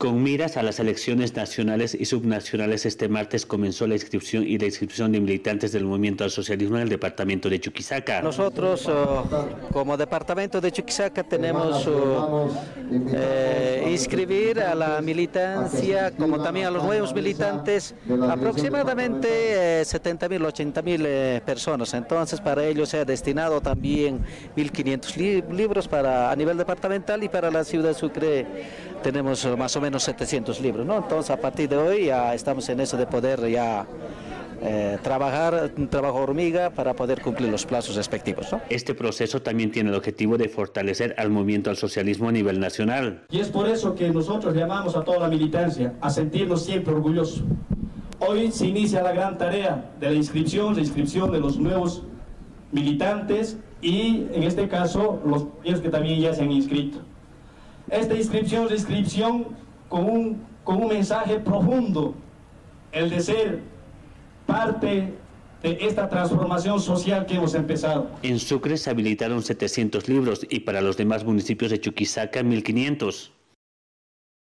Con miras a las elecciones nacionales y subnacionales, este martes comenzó la inscripción de militantes del Movimiento al Socialismo en el departamento de Chuquisaca. Nosotros, como departamento de Chuquisaca, tenemos inscribir a la militancia, como también a los nuevos militantes, aproximadamente 70.000, 80.000 personas. Entonces, para ello se ha destinado también 1.500 libros a nivel departamental, y para la ciudad de Sucre tenemos más o menos 700 libros, ¿no? Entonces, a partir de hoy ya estamos en eso de poder ya trabajar un trabajo hormiga para poder cumplir los plazos respectivos, ¿no? Este proceso también tiene el objetivo de fortalecer al movimiento al socialismo a nivel nacional. Y es por eso que nosotros llamamos a toda la militancia a sentirnos siempre orgullosos. Hoy se inicia la gran tarea de la inscripción de los nuevos militantes y, en este caso, los que también ya se han inscrito. Esta inscripción con un mensaje profundo, el de ser parte de esta transformación social que hemos empezado. En Sucre se habilitaron 700 libros y para los demás municipios de Chuquisaca 1.500.